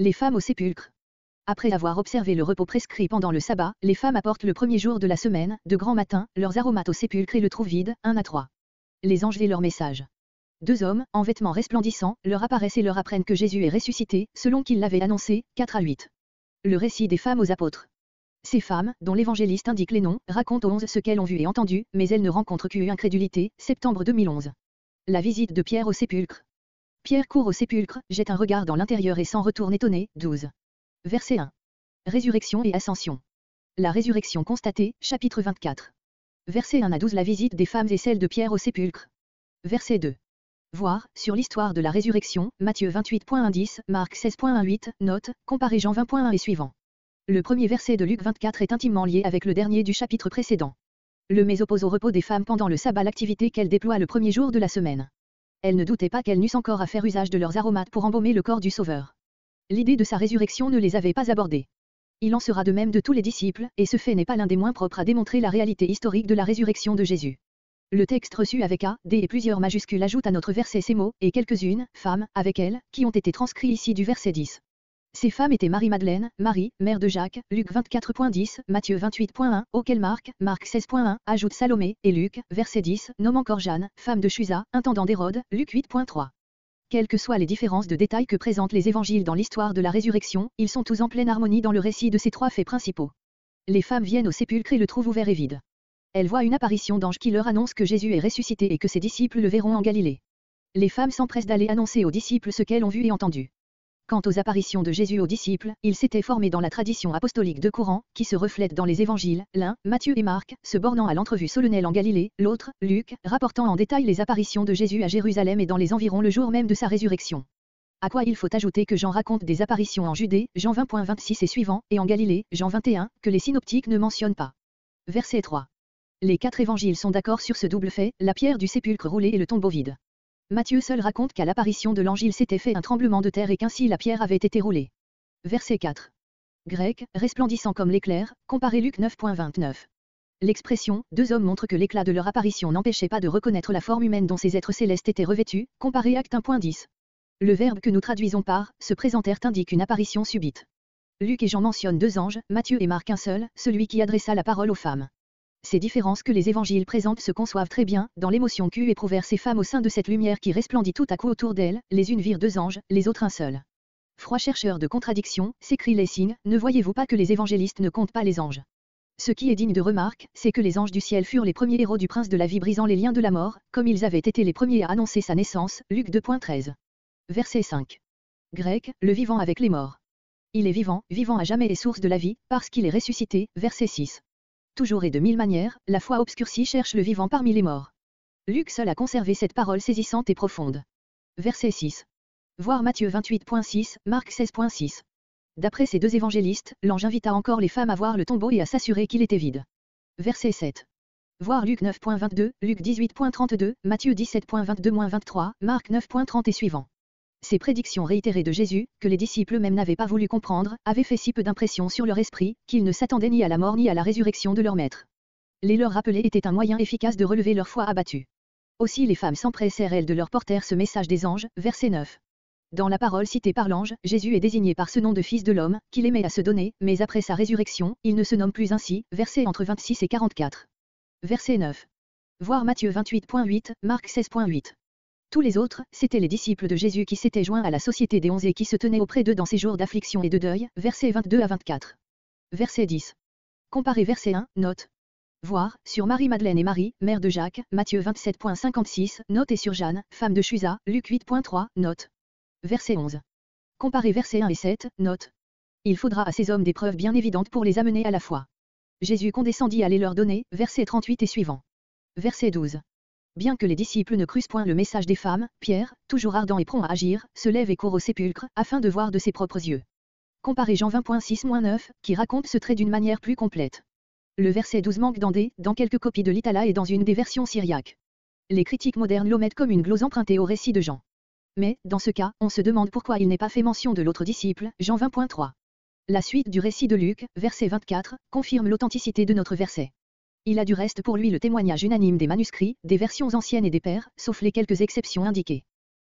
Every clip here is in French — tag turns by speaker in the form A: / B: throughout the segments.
A: Les femmes au sépulcre. Après avoir observé le repos prescrit pendant le sabbat, les femmes apportent le premier jour de la semaine, de grand matin, leurs aromates au sépulcre et le trouvent vide, 1 à 3. Les anges et leur message. 2 hommes, en vêtements resplendissants, leur apparaissent et leur apprennent que Jésus est ressuscité, selon qu'il l'avait annoncé, 4 à 8. Le récit des femmes aux apôtres. Ces femmes, dont l'évangéliste indique les noms, racontent aux 11 ce qu'elles ont vu et entendu, mais elles ne rencontrent qu'une incrédulité, septembre 2011. La visite de Pierre au sépulcre. Pierre court au sépulcre, jette un regard dans l'intérieur et s'en retourne étonné, 12. Verset 1. Résurrection et ascension. La résurrection constatée, chapitre 24. Verset 1 à 12. La visite des femmes et celle de Pierre au sépulcre. Verset 2. Voir, sur l'histoire de la résurrection, Matthieu 28.1-10, Marc 16.1-8, note, comparez Jean 20.1 et suivant. Le premier verset de Luc 24 est intimement lié avec le dernier du chapitre précédent. Le mais oppose au repos des femmes pendant le sabbat l'activité qu'elles déploient le premier jour de la semaine. Elles ne doutaient pas qu'elles n'eussent encore à faire usage de leurs aromates pour embaumer le corps du Sauveur. L'idée de sa résurrection ne les avait pas abordées. Il en sera de même de tous les disciples, et ce fait n'est pas l'un des moins propres à démontrer la réalité historique de la résurrection de Jésus. Le texte reçu avec A, D et plusieurs majuscules ajoute à notre verset ces mots, et quelques-unes, femmes, avec elles, qui ont été transcrits ici du verset 10. Ces femmes étaient Marie-Madeleine, Marie, mère de Jacques, Luc 24.10, Matthieu 28.1, auquel Marc 16.1, ajoute Salomé, et Luc, verset 10, nomme encore Jeanne, femme de Chusa, intendant d'Hérode, Luc 8.3. Quelles que soient les différences de détails que présentent les évangiles dans l'histoire de la résurrection, ils sont tous en pleine harmonie dans le récit de ces 3 faits principaux. Les femmes viennent au sépulcre et le trouvent ouvert et vide. Elles voient une apparition d'ange qui leur annonce que Jésus est ressuscité et que ses disciples le verront en Galilée. Les femmes s'empressent d'aller annoncer aux disciples ce qu'elles ont vu et entendu. Quant aux apparitions de Jésus aux disciples, il s'était formé dans la tradition apostolique 2 courants, qui se reflètent dans les évangiles, l'un, Matthieu et Marc, se bornant à l'entrevue solennelle en Galilée, l'autre, Luc, rapportant en détail les apparitions de Jésus à Jérusalem et dans les environs le jour même de sa résurrection. À quoi il faut ajouter que Jean raconte des apparitions en Judée, Jean 20.26 et suivant, et en Galilée, Jean 21, que les synoptiques ne mentionnent pas. Verset 3. Les 4 évangiles sont d'accord sur ce double fait, la pierre du sépulcre roulée et le tombeau vide. Matthieu seul raconte qu'à l'apparition de l'ange il s'était fait un tremblement de terre et qu'ainsi la pierre avait été roulée. Verset 4. Grec, resplendissant comme l'éclair, comparé Luc 9.29. L'expression « 2 hommes » montre que l'éclat de leur apparition n'empêchait pas de reconnaître la forme humaine dont ces êtres célestes étaient revêtus, comparé Acte 1.10. Le verbe que nous traduisons par « se présentèrent » indique une apparition subite. Luc et Jean mentionnent 2 anges, Matthieu et Marc un seul, celui qui adressa la parole aux femmes. Ces différences que les évangiles présentent se conçoivent très bien, dans l'émotion qu'eut éprouvèrent ces femmes au sein de cette lumière qui resplendit tout à coup autour d'elles, les unes virent 2 anges, les autres un seul. Froid chercheur de contradiction, s'écrie Lessing, ne voyez-vous pas que les évangélistes ne comptent pas les anges? Ce qui est digne de remarque, c'est que les anges du ciel furent les premiers héros du prince de la vie brisant les liens de la mort, comme ils avaient été les premiers à annoncer sa naissance, Luc 2.13. Verset 5. Grec, le vivant avec les morts. Il est vivant, vivant à jamais et source de la vie, parce qu'il est ressuscité, verset 6. Toujours et de 1000 manières, la foi obscurcie cherche le vivant parmi les morts. Luc seul a conservé cette parole saisissante et profonde. Verset 6. Voir Matthieu 28.6, Marc 16.6. D'après ces 2 évangélistes, l'ange invita encore les femmes à voir le tombeau et à s'assurer qu'il était vide. Verset 7. Voir Luc 9.22, Luc 18.32, Matthieu 17.22-23, Marc 9.30 et suivant. Ces prédictions réitérées de Jésus, que les disciples eux-mêmes n'avaient pas voulu comprendre, avaient fait si peu d'impression sur leur esprit, qu'ils ne s'attendaient ni à la mort ni à la résurrection de leur maître. Les leur rappeler était un moyen efficace de relever leur foi abattue. Aussi les femmes s'empressèrent elles de leur porter ce message des anges, verset 9. Dans la parole citée par l'ange, Jésus est désigné par ce nom de Fils de l'homme, qu'il aimait à se donner, mais après sa résurrection, il ne se nomme plus ainsi, verset entre 26 et 44. Verset 9. Voir Matthieu 28.8, Marc 16.8. Tous les autres, c'étaient les disciples de Jésus qui s'étaient joints à la société des 11 et qui se tenaient auprès d'eux dans ces jours d'affliction et de deuil, versets 22 à 24. Verset 10. Comparez verset 1, note. Voir, sur Marie-Madeleine et Marie, mère de Jacques, Matthieu 27.56, note et sur Jeanne, femme de Chusa, Luc 8.3, note. Verset 11. Comparez versets 1 et 7, note. Il faudra à ces hommes des preuves bien évidentes pour les amener à la foi. Jésus condescendit à les leur donner, verset 38 et suivant. Verset 12. Bien que les disciples ne crussent point le message des femmes, Pierre, toujours ardent et prompt à agir, se lève et court au sépulcre, afin de voir de ses propres yeux. Comparez Jean 20.6-9, qui raconte ce trait d'une manière plus complète. Le verset 12 manque dans quelques copies de l'Itala et dans une des versions syriaques. Les critiques modernes l'omettent comme une glose empruntée au récit de Jean. Mais, dans ce cas, on se demande pourquoi il n'est pas fait mention de l'autre disciple, Jean 20.3. La suite du récit de Luc, verset 24, confirme l'authenticité de notre verset. Il a du reste pour lui le témoignage unanime des manuscrits, des versions anciennes et des pères, sauf les quelques exceptions indiquées.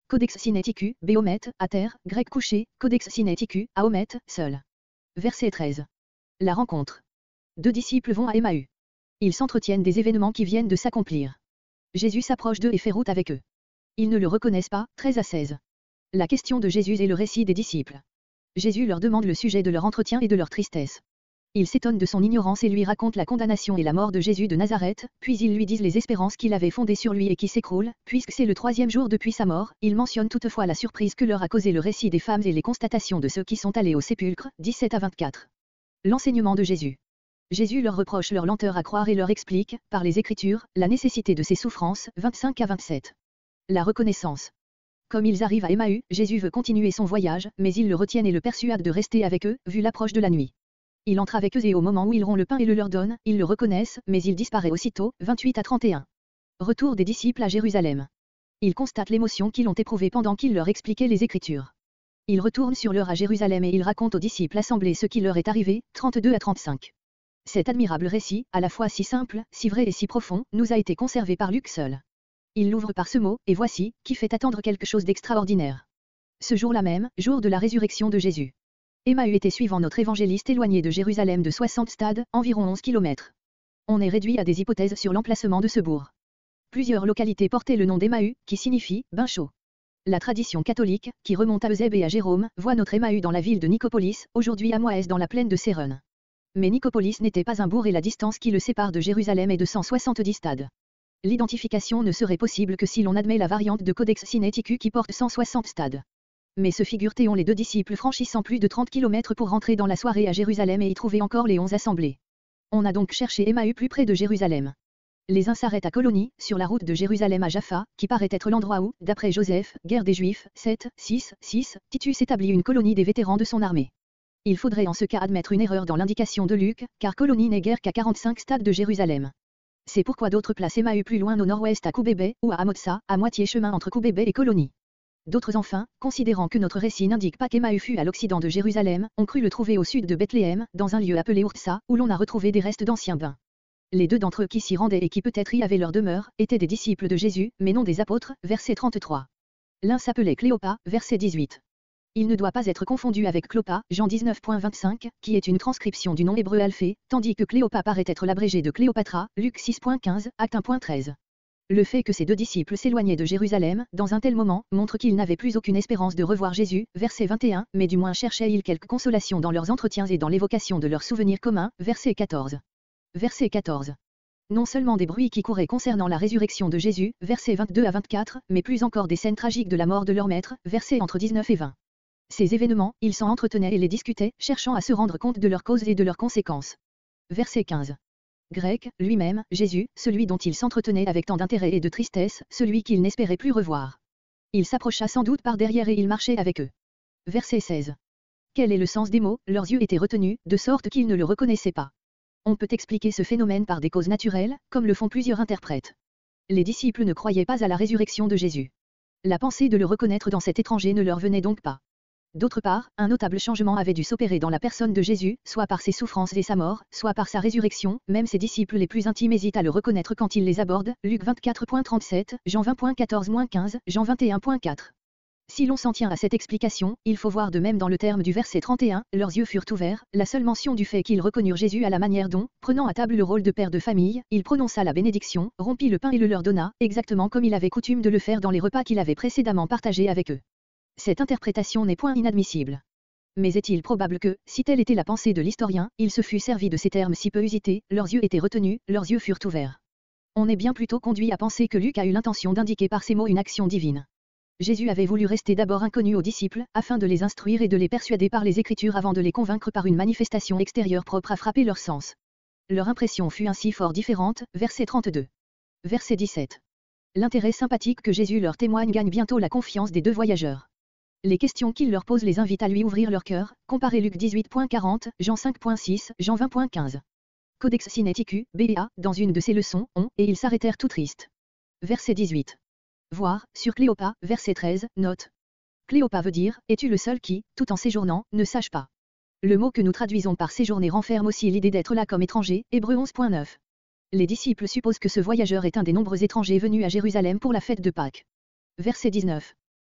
A: Codex Sinaiticus, Béomet, à terre, grec couché, Codex Sinaiticus, Aomet, seul. Verset 13. La rencontre. Deux disciples vont à Emmaüs. Ils s'entretiennent des événements qui viennent de s'accomplir. Jésus s'approche d'eux et fait route avec eux. Ils ne le reconnaissent pas, 13 à 16. La question de Jésus est le récit des disciples. Jésus leur demande le sujet de leur entretien et de leur tristesse. Ils s'étonnent de son ignorance et lui racontent la condamnation et la mort de Jésus de Nazareth, puis ils lui disent les espérances qu'il avait fondées sur lui et qui s'écroulent, puisque c'est le 3e jour depuis sa mort. Ils mentionnent toutefois la surprise que leur a causé le récit des femmes et les constatations de ceux qui sont allés au sépulcre, 17 à 24. L'enseignement de Jésus. Jésus leur reproche leur lenteur à croire et leur explique, par les Écritures, la nécessité de ses souffrances, 25 à 27. La reconnaissance. Comme ils arrivent à Emmaüs, Jésus veut continuer son voyage, mais ils le retiennent et le persuadent de rester avec eux, vu l'approche de la nuit. Il entre avec eux et au moment où ils rompt le pain et le leur donne, ils le reconnaissent, mais il disparaît aussitôt, 28 à 31. Retour des disciples à Jérusalem. Ils constatent l'émotion qu'ils ont éprouvée pendant qu'il leur expliquait les Écritures. Ils retournent sur l'heure à Jérusalem et ils racontent aux disciples assemblés ce qui leur est arrivé, 32 à 35. Cet admirable récit, à la fois si simple, si vrai et si profond, nous a été conservé par Luc seul. Il l'ouvre par ce mot, et voici, qui fait attendre quelque chose d'extraordinaire. Ce jour-là même, jour de la résurrection de Jésus. Emmaüs était suivant notre évangéliste éloigné de Jérusalem de 60 stades, environ 11 km. On est réduit à des hypothèses sur l'emplacement de ce bourg. Plusieurs localités portaient le nom d'Emmaüs, qui signifie « bain chaud ». La tradition catholique, qui remonte à Eusèbe et à Jérôme, voit notre Emmaüs dans la ville de Nicopolis, aujourd'hui à Moïse dans la plaine de Céron. Mais Nicopolis n'était pas un bourg et la distance qui le sépare de Jérusalem est de 170 stades. L'identification ne serait possible que si l'on admet la variante de Codex Sinaiticus qui porte 160 stades. Mais se figure-t-on les deux disciples franchissant plus de 30 km pour rentrer dans la soirée à Jérusalem et y trouver encore les 11 assemblés. On a donc cherché Emmaüs plus près de Jérusalem. Les uns s'arrêtent à Colonie, sur la route de Jérusalem à Jaffa, qui paraît être l'endroit où, d'après Joseph, guerre des Juifs, 7, 6, 6, Titus établit une colonie des vétérans de son armée. Il faudrait en ce cas admettre une erreur dans l'indication de Luc, car Colonie n'est guère qu'à 45 stades de Jérusalem. C'est pourquoi d'autres placent Emmaüs plus loin au nord-ouest à Koubébé, ou à Amotsa, à moitié chemin entre Koubébé et Colonie. D'autres enfin, considérant que notre récit n'indique pas qu'Emmaüs fut à l'occident de Jérusalem, ont cru le trouver au sud de Bethléem, dans un lieu appelé Ourtsa, où l'on a retrouvé des restes d'anciens bains. Les deux d'entre eux qui s'y rendaient et qui peut-être y avaient leur demeure, étaient des disciples de Jésus, mais non des apôtres, verset 33. L'un s'appelait Cléopas, verset 18. Il ne doit pas être confondu avec Clopas, Jean 19.25, qui est une transcription du nom hébreu Alphée, tandis que Cléopas paraît être l'abrégé de Cléopatra, Luc 6.15, Acte 1.13. Le fait que ces deux disciples s'éloignaient de Jérusalem, dans un tel moment, montre qu'ils n'avaient plus aucune espérance de revoir Jésus, verset 21, mais du moins cherchaient-ils quelque consolation dans leurs entretiens et dans l'évocation de leurs souvenirs communs, verset 14. Verset 14. Non seulement des bruits qui couraient concernant la résurrection de Jésus, versets 22 à 24, mais plus encore des scènes tragiques de la mort de leur maître, versets entre 19 et 20. Ces événements, ils s'en entretenaient et les discutaient, cherchant à se rendre compte de leurs causes et de leurs conséquences. Verset 15. Grec, lui-même, Jésus, celui dont il s'entretenait avec tant d'intérêt et de tristesse, celui qu'il n'espérait plus revoir. Il s'approcha sans doute par derrière et il marchait avec eux. Verset 16. Quel est le sens des mots? Leurs yeux étaient retenus, de sorte qu'ils ne le reconnaissaient pas. On peut expliquer ce phénomène par des causes naturelles, comme le font plusieurs interprètes. Les disciples ne croyaient pas à la résurrection de Jésus. La pensée de le reconnaître dans cet étranger ne leur venait donc pas. D'autre part, un notable changement avait dû s'opérer dans la personne de Jésus, soit par ses souffrances et sa mort, soit par sa résurrection. Même ses disciples les plus intimes hésitent à le reconnaître quand il les aborde, Luc 24.37, Jean 20.14-15, Jean 21.4. Si l'on s'en tient à cette explication, il faut voir de même dans le terme du verset 31, leurs yeux furent ouverts, la seule mention du fait qu'ils reconnurent Jésus à la manière dont, prenant à table le rôle de père de famille, il prononça la bénédiction, rompit le pain et le leur donna, exactement comme il avait coutume de le faire dans les repas qu'il avait précédemment partagés avec eux. Cette interprétation n'est point inadmissible. Mais est-il probable que, si telle était la pensée de l'historien, il se fût servi de ces termes si peu usités, leurs yeux étaient retenus, leurs yeux furent ouverts. On est bien plutôt conduit à penser que Luc a eu l'intention d'indiquer par ces mots une action divine. Jésus avait voulu rester d'abord inconnu aux disciples, afin de les instruire et de les persuader par les Écritures avant de les convaincre par une manifestation extérieure propre à frapper leur sens. Leur impression fut ainsi fort différente, verset 32. Verset 17. L'intérêt sympathique que Jésus leur témoigne gagne bientôt la confiance des deux voyageurs. Les questions qu'il leur pose les invitent à lui ouvrir leur cœur, comparez Luc 18.40, Jean 5.6, Jean 20.15. Codex Sinaiticus, B.A., dans une de ses leçons, et ils s'arrêtèrent tout tristes. Verset 18. Voir, sur Cléopas, verset 13, note. Cléopas veut dire, es-tu le seul qui, tout en séjournant, ne sache pas. Le mot que nous traduisons par séjourner renferme aussi l'idée d'être là comme étranger, Hébreux 11.9. Les disciples supposent que ce voyageur est un des nombreux étrangers venus à Jérusalem pour la fête de Pâques. Verset 19.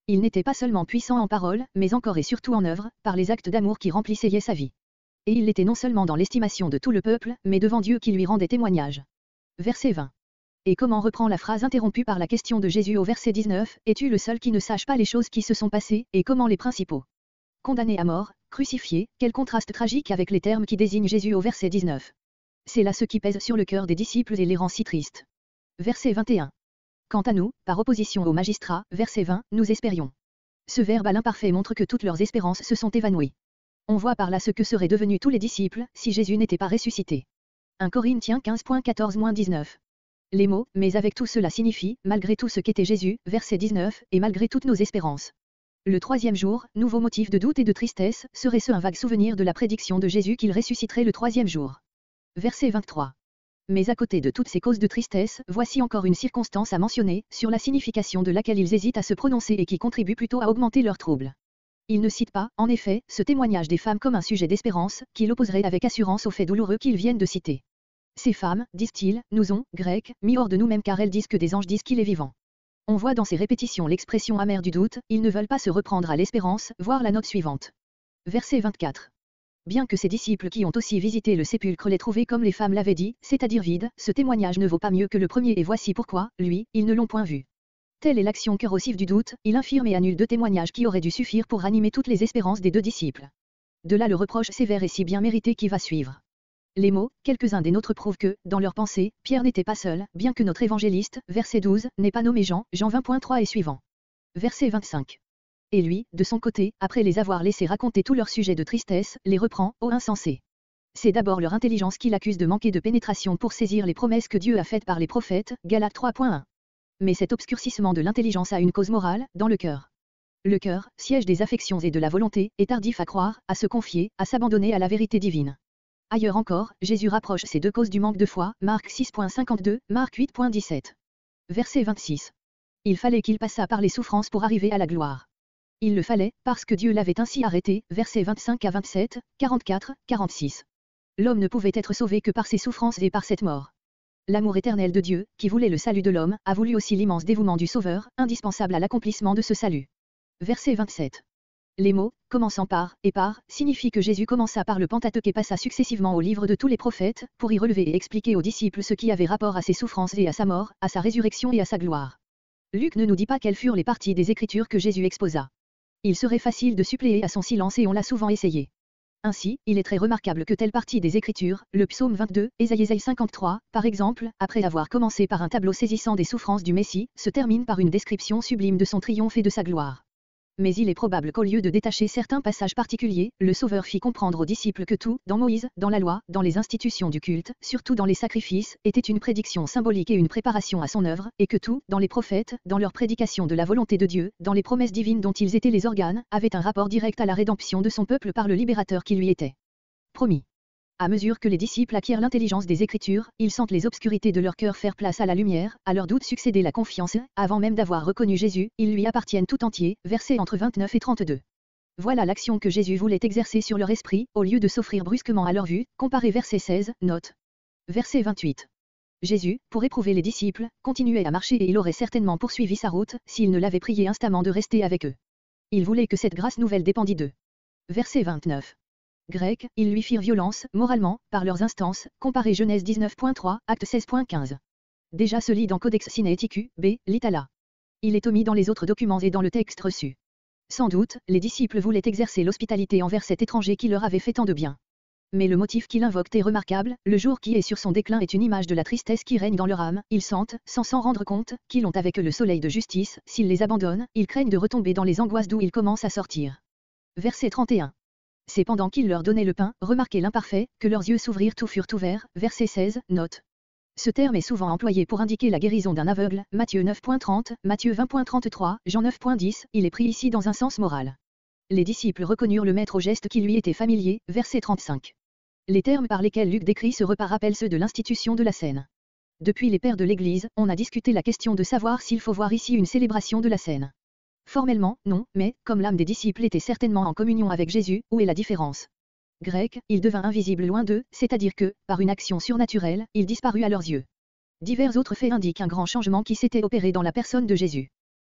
A: Il n'était pas seulement puissant en parole, mais encore et surtout en œuvre, par les actes d'amour qui remplissaient sa vie. Et il l'était non seulement dans l'estimation de tout le peuple, mais devant Dieu qui lui rendait témoignage. Verset 20. Et comment reprend la phrase interrompue par la question de Jésus au verset 19, es-tu le seul qui ne sache pas les choses qui se sont passées, et comment les principaux condamnés à mort, crucifiés, quel contraste tragique avec les termes qui désignent Jésus au verset 19. C'est là ce qui pèse sur le cœur des disciples et les rend si tristes. Verset 21. Quant à nous, par opposition aux magistrats, verset 20, nous espérions. Ce verbe à l'imparfait montre que toutes leurs espérances se sont évanouies. On voit par là ce que seraient devenus tous les disciples, si Jésus n'était pas ressuscité. 1 Corinthiens 15.14-19. Les mots, mais avec tout cela signifient, malgré tout ce qu'était Jésus, verset 19, et malgré toutes nos espérances. Le troisième jour, nouveau motif de doute et de tristesse, serait-ce un vague souvenir de la prédiction de Jésus qu'il ressusciterait le troisième jour. Verset 23. Mais à côté de toutes ces causes de tristesse, voici encore une circonstance à mentionner, sur la signification de laquelle ils hésitent à se prononcer et qui contribue plutôt à augmenter leur trouble. Ils ne citent pas, en effet, ce témoignage des femmes comme un sujet d'espérance, qu'ils opposeraient avec assurance aux faits douloureux qu'ils viennent de citer. Ces femmes, disent-ils, nous ont, grecs, mis hors de nous-mêmes car elles disent que des anges disent qu'il est vivant. On voit dans ces répétitions l'expression amère du doute, ils ne veulent pas se reprendre à l'espérance, voir la note suivante. Verset 24. Bien que ces disciples qui ont aussi visité le sépulcre l'aient trouvé comme les femmes l'avaient dit, c'est-à-dire vide, ce témoignage ne vaut pas mieux que le premier et voici pourquoi, lui, ils ne l'ont point vu. Telle est l'action corrosive du doute, il infirme et annule deux témoignages qui auraient dû suffire pour ranimer toutes les espérances des deux disciples. De là le reproche sévère et si bien mérité qui va suivre. Les mots, quelques-uns des nôtres prouvent que, dans leur pensée, Pierre n'était pas seul, bien que notre évangéliste, verset 12, n'ait pas nommé Jean, Jean 20.3 et suivant. Verset 25. Et lui, de son côté, après les avoir laissés raconter tout leur sujet de tristesse, les reprend, ô insensés. C'est d'abord leur intelligence qui l'accuse de manquer de pénétration pour saisir les promesses que Dieu a faites par les prophètes, Galates 3.1. Mais cet obscurcissement de l'intelligence a une cause morale, dans le cœur. Le cœur, siège des affections et de la volonté, est tardif à croire, à se confier, à s'abandonner à la vérité divine. Ailleurs encore, Jésus rapproche ces deux causes du manque de foi, Marc 6.52, Marc 8.17. Verset 26. Il fallait qu'il passât par les souffrances pour arriver à la gloire. Il le fallait, parce que Dieu l'avait ainsi arrêté, versets 25 à 27, 44, 46. L'homme ne pouvait être sauvé que par ses souffrances et par cette mort. L'amour éternel de Dieu, qui voulait le salut de l'homme, a voulu aussi l'immense dévouement du Sauveur, indispensable à l'accomplissement de ce salut. Verset 27. Les mots, commençant par, et par, signifient que Jésus commença par le Pentateuque et passa successivement au livre de tous les prophètes, pour y relever et expliquer aux disciples ce qui avait rapport à ses souffrances et à sa mort, à sa résurrection et à sa gloire. Luc ne nous dit pas quelles furent les parties des Écritures que Jésus exposa. Il serait facile de suppléer à son silence et on l'a souvent essayé. Ainsi, il est très remarquable que telle partie des Écritures, le psaume 22, Ésaïe 53, par exemple, après avoir commencé par un tableau saisissant des souffrances du Messie, se termine par une description sublime de son triomphe et de sa gloire. Mais il est probable qu'au lieu de détacher certains passages particuliers, le Sauveur fit comprendre aux disciples que tout, dans Moïse, dans la loi, dans les institutions du culte, surtout dans les sacrifices, était une prédiction symbolique et une préparation à son œuvre, et que tout, dans les prophètes, dans leur prédication de la volonté de Dieu, dans les promesses divines dont ils étaient les organes, avait un rapport direct à la rédemption de son peuple par le libérateur qui lui était promis. À mesure que les disciples acquièrent l'intelligence des Écritures, ils sentent les obscurités de leur cœur faire place à la lumière, à leurs doutes succéder la confiance, avant même d'avoir reconnu Jésus, ils lui appartiennent tout entier, versets entre 29 et 32. Voilà l'action que Jésus voulait exercer sur leur esprit, au lieu de s'offrir brusquement à leur vue, comparez verset 16, note. Verset 28. Jésus, pour éprouver les disciples, continuait à marcher et il aurait certainement poursuivi sa route, s'il ne l'avait prié instamment de rester avec eux. Il voulait que cette grâce nouvelle dépendît d'eux. Verset 29. Grecs, ils lui firent violence, moralement, par leurs instances, comparez Genèse 19.3, Acte 16.15. Déjà se lit dans Codex Sinaiticus, B, l'Itala. Il est omis dans les autres documents et dans le texte reçu. Sans doute, les disciples voulaient exercer l'hospitalité envers cet étranger qui leur avait fait tant de bien. Mais le motif qu'il invoque est remarquable, le jour qui est sur son déclin est une image de la tristesse qui règne dans leur âme, ils sentent, sans s'en rendre compte, qu'ils ont avec eux le soleil de justice, s'ils les abandonnent, ils craignent de retomber dans les angoisses d'où ils commencent à sortir. Verset 31. C'est pendant qu'il leur donnait le pain, remarquez l'imparfait, que leurs yeux s'ouvrirent tout furent ouverts, verset 16, note. Ce terme est souvent employé pour indiquer la guérison d'un aveugle, Matthieu 9.30, Matthieu 20.33, Jean 9.10, il est pris ici dans un sens moral. Les disciples reconnurent le maître au geste qui lui était familier, verset 35. Les termes par lesquels Luc décrit ce repas rappellent ceux de l'institution de la scène. Depuis les pères de l'Église, on a discuté la question de savoir s'il faut voir ici une célébration de la scène. Formellement, non, mais, comme l'âme des disciples était certainement en communion avec Jésus, où est la différence? Grec, il devint invisible loin d'eux, c'est-à-dire que, par une action surnaturelle, il disparut à leurs yeux. Divers autres faits indiquent un grand changement qui s'était opéré dans la personne de Jésus.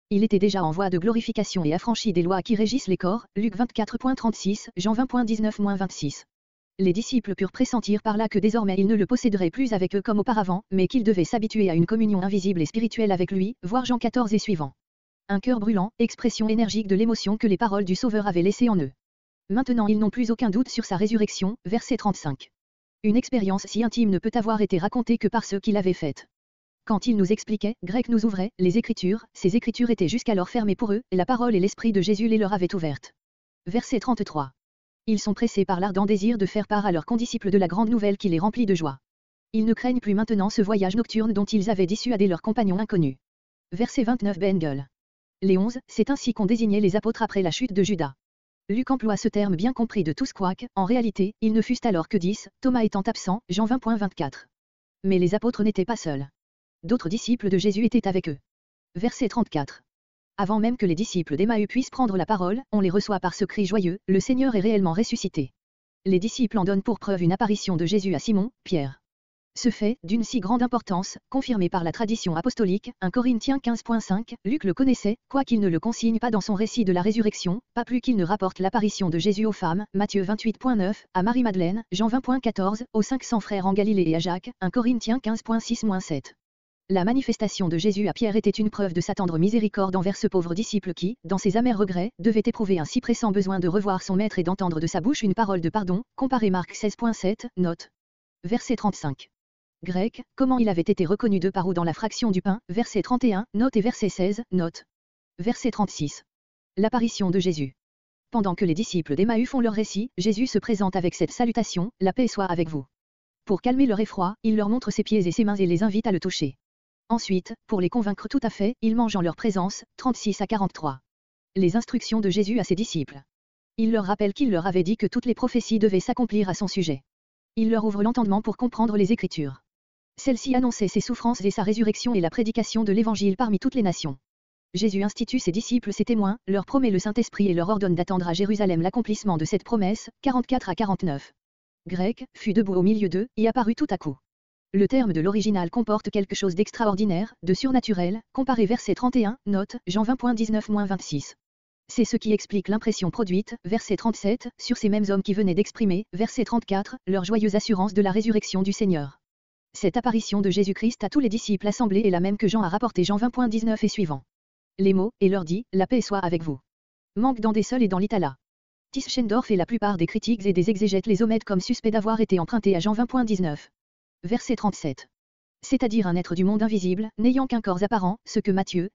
A: Il était déjà en voie de glorification et affranchi des lois qui régissent les corps, Luc 24.36, Jean 20.19-26. Les disciples purent pressentir par là que désormais ils ne le posséderaient plus avec eux comme auparavant, mais qu'ils devaient s'habituer à une communion invisible et spirituelle avec lui, voir Jean 14 et suivant. Un cœur brûlant, expression énergique de l'émotion que les paroles du Sauveur avaient laissée en eux. Maintenant ils n'ont plus aucun doute sur sa résurrection, verset 35. Une expérience si intime ne peut avoir été racontée que par ceux qui l'avaient faite. Quand il nous expliquait, Grec nous ouvrait, les Écritures, ces Écritures étaient jusqu'alors fermées pour eux, et la parole et l'Esprit de Jésus les leur avaient ouvertes. Verset 33. Ils sont pressés par l'ardent désir de faire part à leurs condisciples de la grande nouvelle qui les remplit de joie. Ils ne craignent plus maintenant ce voyage nocturne dont ils avaient dissuadé leurs compagnons inconnus. Verset 29 Bengel. Les 11, c'est ainsi qu'on désignait les apôtres après la chute de Judas. Luc emploie ce terme bien compris de tous quoique, en réalité, ils ne fussent alors que 10, Thomas étant absent, Jean 20.24. Mais les apôtres n'étaient pas seuls. D'autres disciples de Jésus étaient avec eux. Verset 34. Avant même que les disciples d'Emmaüs puissent prendre la parole, on les reçoit par ce cri joyeux, le Seigneur est réellement ressuscité. Les disciples en donnent pour preuve une apparition de Jésus à Simon, Pierre. Ce fait, d'une si grande importance, confirmé par la tradition apostolique, 1 Corinthiens 15.5, Luc le connaissait, quoiqu'il ne le consigne pas dans son récit de la résurrection, pas plus qu'il ne rapporte l'apparition de Jésus aux femmes, Matthieu 28.9, à Marie-Madeleine, Jean 20.14, aux 500 frères en Galilée et à Jacques, 1 Corinthiens 15.6-7. La manifestation de Jésus à Pierre était une preuve de sa tendre miséricorde envers ce pauvre disciple qui, dans ses amers regrets, devait éprouver un si pressant besoin de revoir son maître et d'entendre de sa bouche une parole de pardon, comparé Marc 16.7, note. Verset 35. Grec, comment il avait été reconnu de par ou dans la fraction du pain, verset 31, note et verset 16, note. Verset 36. L'apparition de Jésus. Pendant que les disciples d'Emmaüs font leur récit, Jésus se présente avec cette salutation, la paix soit avec vous. Pour calmer leur effroi, il leur montre ses pieds et ses mains et les invite à le toucher. Ensuite, pour les convaincre tout à fait, il mange en leur présence, 36 à 43. Les instructions de Jésus à ses disciples. Il leur rappelle qu'il leur avait dit que toutes les prophéties devaient s'accomplir à son sujet. Il leur ouvre l'entendement pour comprendre les Écritures. Celle-ci annonçait ses souffrances et sa résurrection et la prédication de l'Évangile parmi toutes les nations. Jésus institue ses disciples ses témoins, leur promet le Saint-Esprit et leur ordonne d'attendre à Jérusalem l'accomplissement de cette promesse, 44 à 49. Grec, fut debout au milieu d'eux, y apparut tout à coup. Le terme de l'original comporte quelque chose d'extraordinaire, de surnaturel, comparé verset 31, note, Jean 20.19-26. C'est ce qui explique l'impression produite, verset 37, sur ces mêmes hommes qui venaient d'exprimer, verset 34, leur joyeuse assurance de la résurrection du Seigneur. Cette apparition de Jésus-Christ à tous les disciples assemblés est la même que Jean a rapporté Jean 20.19 et suivant. Les mots, et leur dit, la paix soit avec vous. Manque dans des seuls et dans l'Itala. Tischendorf et la plupart des critiques et des exégètes les omettent comme suspects d'avoir été empruntés à Jean 20.19. Verset 37. C'est-à-dire un être du monde invisible, n'ayant qu'un corps apparent, ce que Matthieu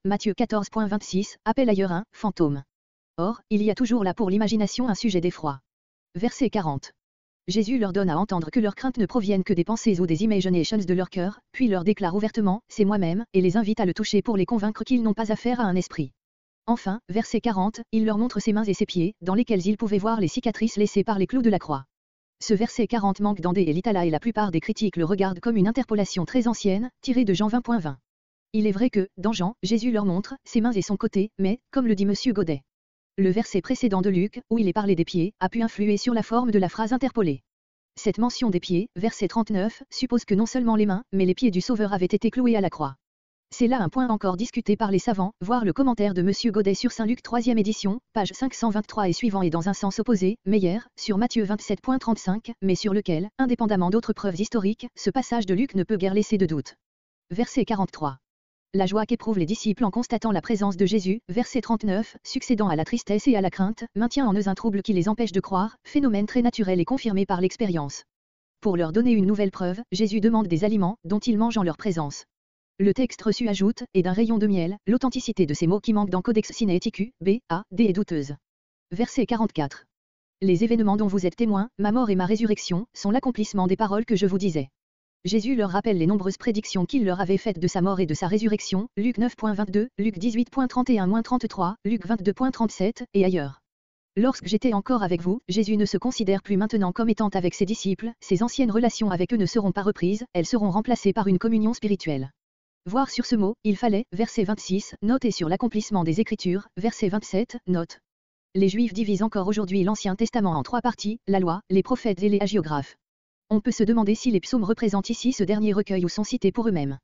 A: 14.26, appelle ailleurs un fantôme. Or, il y a toujours là pour l'imagination un sujet d'effroi. Verset 40. Jésus leur donne à entendre que leurs craintes ne proviennent que des pensées ou des imaginations de leur cœur, puis leur déclare ouvertement, c'est moi-même, et les invite à le toucher pour les convaincre qu'ils n'ont pas affaire à un esprit. Enfin, verset 40, il leur montre ses mains et ses pieds, dans lesquels ils pouvaient voir les cicatrices laissées par les clous de la croix. Ce verset 40 manque d'Andé et l'Itala et la plupart des critiques le regardent comme une interpolation très ancienne, tirée de Jean 20.20. Il est vrai que, dans Jean, Jésus leur montre ses mains et son côté, mais, comme le dit M. Godet. Le verset précédent de Luc, où il est parlé des pieds, a pu influer sur la forme de la phrase interpolée. Cette mention des pieds, verset 39, suppose que non seulement les mains, mais les pieds du Sauveur avaient été cloués à la croix. C'est là un point encore discuté par les savants, voir le commentaire de M. Godet sur Saint Luc 3e édition, page 523 et suivant et dans un sens opposé, Meyer, sur Matthieu 27.35, mais sur lequel, indépendamment d'autres preuves historiques, ce passage de Luc ne peut guère laisser de doute. Verset 43. La joie qu'éprouvent les disciples en constatant la présence de Jésus, verset 39, succédant à la tristesse et à la crainte, maintient en eux un trouble qui les empêche de croire, phénomène très naturel et confirmé par l'expérience. Pour leur donner une nouvelle preuve, Jésus demande des aliments, dont ils mangent en leur présence. Le texte reçu ajoute, et d'un rayon de miel, l'authenticité de ces mots qui manquent dans Codex Sinaiticus, B, A, D est douteuse. Verset 44. Les événements dont vous êtes témoins, ma mort et ma résurrection, sont l'accomplissement des paroles que je vous disais. Jésus leur rappelle les nombreuses prédictions qu'il leur avait faites de sa mort et de sa résurrection, Luc 9.22, Luc 18.31-33, Luc 22.37, et ailleurs. Lorsque j'étais encore avec vous, Jésus ne se considère plus maintenant comme étant avec ses disciples, ses anciennes relations avec eux ne seront pas reprises, elles seront remplacées par une communion spirituelle. Voir sur ce mot, il fallait, verset 26, note et sur l'accomplissement des Écritures, verset 27, note. Les Juifs divisent encore aujourd'hui l'Ancien Testament en 3 parties, la loi, les prophètes et les hagiographes. On peut se demander si les psaumes représentent ici ce dernier recueil ou sont cités pour eux-mêmes.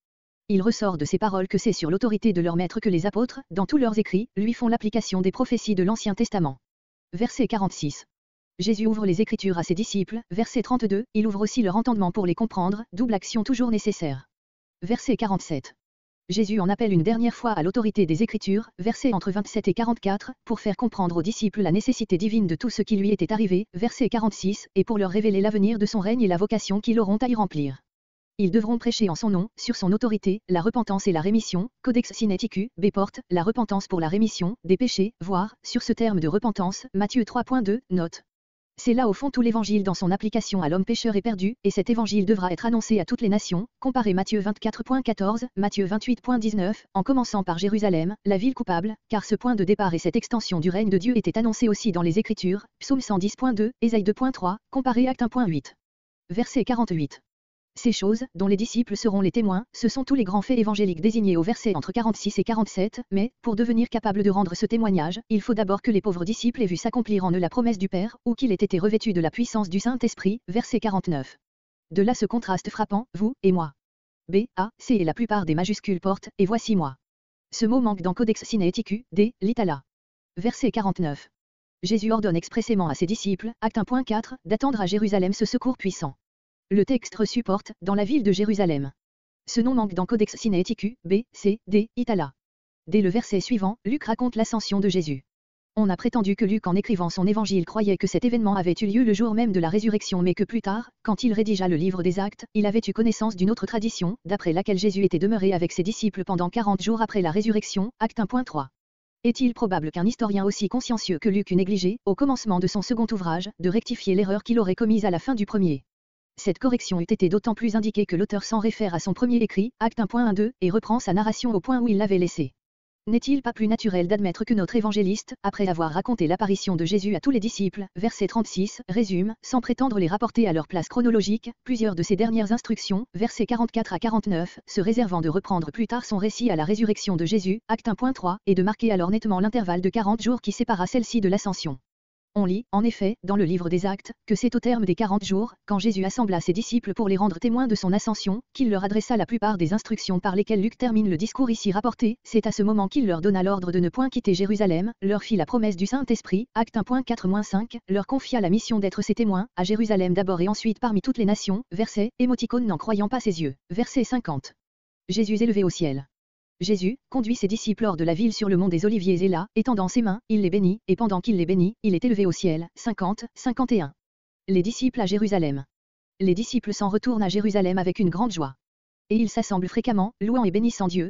A: Il ressort de ces paroles que c'est sur l'autorité de leur maître que les apôtres, dans tous leurs écrits, lui font l'application des prophéties de l'Ancien Testament. Verset 46. Jésus ouvre les Écritures à ses disciples. Verset 32. Il ouvre aussi leur entendement pour les comprendre, double action toujours nécessaire. Verset 47. Jésus en appelle une dernière fois à l'autorité des Écritures, versets entre 27 et 44, pour faire comprendre aux disciples la nécessité divine de tout ce qui lui était arrivé, verset 46, et pour leur révéler l'avenir de son règne et la vocation qu'ils auront à y remplir. Ils devront prêcher en son nom, sur son autorité, la repentance et la rémission, Codex Sinaiticus, B porte, la repentance pour la rémission, des péchés, voire, sur ce terme de repentance, Matthieu 3.2, note. C'est là au fond tout l'évangile dans son application à l'homme pécheur et perdu, et cet évangile devra être annoncé à toutes les nations, comparez Matthieu 24.14, Matthieu 28.19, en commençant par Jérusalem, la ville coupable, car ce point de départ et cette extension du règne de Dieu étaient annoncés aussi dans les Écritures, Psaume 110.2, Ésaïe 2.3, comparez Actes 1.8. Verset 48. Ces choses, dont les disciples seront les témoins, ce sont tous les grands faits évangéliques désignés au verset entre 46 et 47, mais, pour devenir capable de rendre ce témoignage, il faut d'abord que les pauvres disciples aient vu s'accomplir en eux la promesse du Père, ou qu'il ait été revêtu de la puissance du Saint-Esprit, verset 49. De là ce contraste frappant, vous, et moi. B, A, C et la plupart des majuscules portent, et voici moi. Ce mot manque dans Codex Sinaiticus, D, l'Itala. Verset 49. Jésus ordonne expressément à ses disciples, Acte 1.4, d'attendre à Jérusalem ce secours puissant. Le texte reçu porte, dans la ville de Jérusalem. Ce nom manque dans Codex Sinaiticus, B, C, D, Itala. Dès le verset suivant, Luc raconte l'ascension de Jésus. On a prétendu que Luc en écrivant son évangile croyait que cet événement avait eu lieu le jour même de la résurrection mais que plus tard, quand il rédigea le livre des Actes, il avait eu connaissance d'une autre tradition, d'après laquelle Jésus était demeuré avec ses disciples pendant 40 jours après la résurrection, Acte 1.3. Est-il probable qu'un historien aussi consciencieux que Luc eût négligé, au commencement de son second ouvrage, de rectifier l'erreur qu'il aurait commise à la fin du premier? Cette correction eût été d'autant plus indiquée que l'auteur s'en réfère à son premier écrit, Acte 1.1.2, et reprend sa narration au point où il l'avait laissée. N'est-il pas plus naturel d'admettre que notre évangéliste, après avoir raconté l'apparition de Jésus à tous les disciples, verset 36, résume, sans prétendre les rapporter à leur place chronologique, plusieurs de ses dernières instructions, versets 44 à 49, se réservant de reprendre plus tard son récit à la résurrection de Jésus, Acte 1.3, et de marquer alors nettement l'intervalle de 40 jours qui sépara celle-ci de l'ascension. On lit, en effet, dans le livre des Actes, que c'est au terme des 40 jours, quand Jésus assembla ses disciples pour les rendre témoins de son ascension, qu'il leur adressa la plupart des instructions par lesquelles Luc termine le discours ici rapporté. C'est à ce moment qu'il leur donna l'ordre de ne point quitter Jérusalem, leur fit la promesse du Saint-Esprit, Acte 1.4-5, leur confia la mission d'être ses témoins, à Jérusalem d'abord et ensuite parmi toutes les nations, verset, émoticône n'en croyant pas ses yeux, verset 50. Jésus élevé au ciel. Jésus conduit ses disciples hors de la ville sur le mont des Oliviers et là, étendant ses mains, il les bénit, et pendant qu'il les bénit, il est élevé au ciel. 50-51. Les disciples à Jérusalem. Les disciples s'en retournent à Jérusalem avec une grande joie. Et ils s'assemblent fréquemment, louant et bénissant Dieu.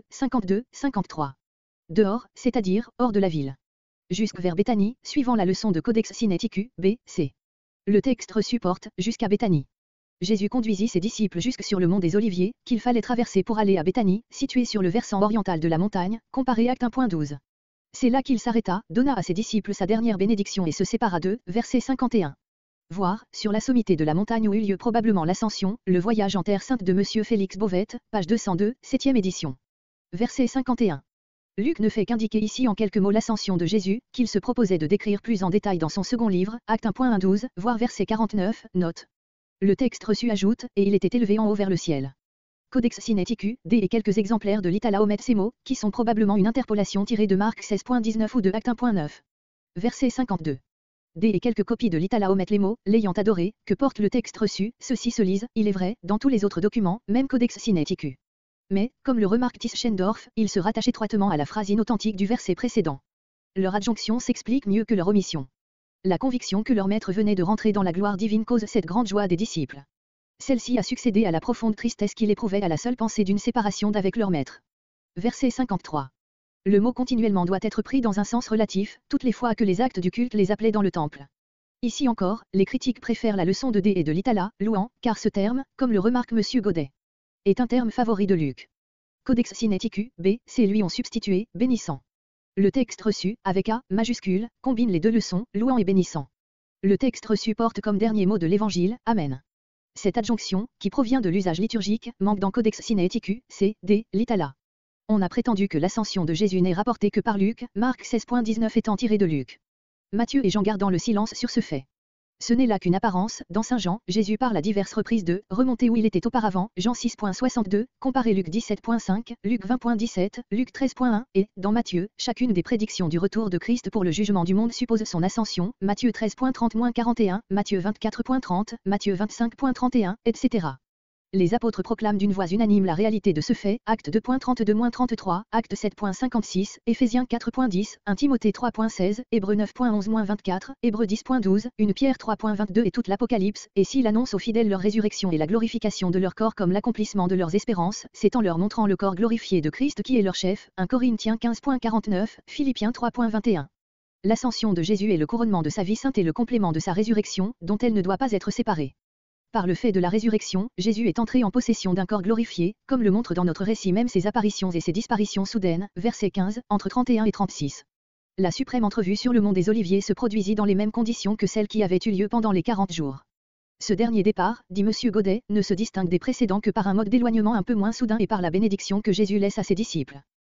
A: 52-53. Dehors, c'est-à-dire, hors de la ville. Jusque vers Béthanie, suivant la leçon de Codex Sinaiticus, B, C. Le texte reçu porte, jusqu'à Béthanie. Jésus conduisit ses disciples jusque sur le mont des Oliviers, qu'il fallait traverser pour aller à Béthanie, situé sur le versant oriental de la montagne, comparé Acte 1.12. C'est là qu'il s'arrêta, donna à ses disciples sa dernière bénédiction et se sépara d'eux, verset 51. Voir, sur la sommité de la montagne où eut lieu probablement l'ascension, le voyage en terre sainte de Monsieur Félix Bauvette, page 202, 7e édition. Verset 51. Luc ne fait qu'indiquer ici en quelques mots l'ascension de Jésus, qu'il se proposait de décrire plus en détail dans son second livre, Acte 1.12, voire verset 49, note. Le texte reçu ajoute, et il était élevé en haut vers le ciel. Codex Sinaiticus, D et quelques exemplaires de l'Itala omettent ces mots, qui sont probablement une interpolation tirée de Marc 16.19 ou de Acte 1.9. Verset 52. D et quelques copies de l'Itala omettent les mots, l'ayant adoré, que porte le texte reçu, ceux-ci se lisent, il est vrai, dans tous les autres documents, même Codex Sinaiticus. Mais, comme le remarque Tischendorf, ils se rattachent étroitement à la phrase inauthentique du verset précédent. Leur adjonction s'explique mieux que leur omission. La conviction que leur maître venait de rentrer dans la gloire divine cause cette grande joie des disciples. Celle-ci a succédé à la profonde tristesse qu'ils éprouvaient à la seule pensée d'une séparation d'avec leur maître. Verset 53. Le mot continuellement doit être pris dans un sens relatif, toutes les fois que les actes du culte les appelaient dans le temple. Ici encore, les critiques préfèrent la leçon de D et de l'Itala, louant, car ce terme, comme le remarque M. Godet, est un terme favori de Luc. Codex Sinaiticus, B, C lui ont substitué, bénissant. Le texte reçu, avec A, majuscule, combine les deux leçons, louant et bénissant. Le texte reçu porte comme dernier mot de l'Évangile, Amen. Cette adjonction, qui provient de l'usage liturgique, manque dans Codex Sinaiticus, C, D, l'Itala. On a prétendu que l'ascension de Jésus n'est rapportée que par Luc, Marc 16.19 étant tiré de Luc. Matthieu et Jean gardant le silence sur ce fait. Ce n'est là qu'une apparence, dans Saint Jean, Jésus parle à diverses reprises de « remonter où il était auparavant », Jean 6.62, comparez Luc 17.5, Luc 20.17, Luc 13.1, et, dans Matthieu, chacune des prédictions du retour de Christ pour le jugement du monde suppose son ascension, Matthieu 13.30-41, Matthieu 24.30, Matthieu 25.31, etc. Les apôtres proclament d'une voix unanime la réalité de ce fait, Actes 2.32-33, Actes 7.56, Éphésiens 4.10, 1 Timothée 3.16, Hébreux 9.11-24, Hébreux 10.12, 1 Pierre 3.22 et toute l'Apocalypse, et s'il annonce aux fidèles leur résurrection et la glorification de leur corps comme l'accomplissement de leurs espérances, c'est en leur montrant le corps glorifié de Christ qui est leur chef, 1 Corinthiens 15.49, Philippiens 3.21. L'ascension de Jésus est le couronnement de sa vie sainte et le complément de sa résurrection, dont elle ne doit pas être séparée. Par le fait de la résurrection, Jésus est entré en possession d'un corps glorifié, comme le montre dans notre récit même ses apparitions et ses disparitions soudaines, verset 15, entre 31 et 36. La suprême entrevue sur le mont des Oliviers se produisit dans les mêmes conditions que celles qui avaient eu lieu pendant les 40 jours. Ce dernier départ, dit M. Godet, ne se distingue des précédents que par un mode d'éloignement un peu moins soudain et par la bénédiction que Jésus laisse à ses disciples.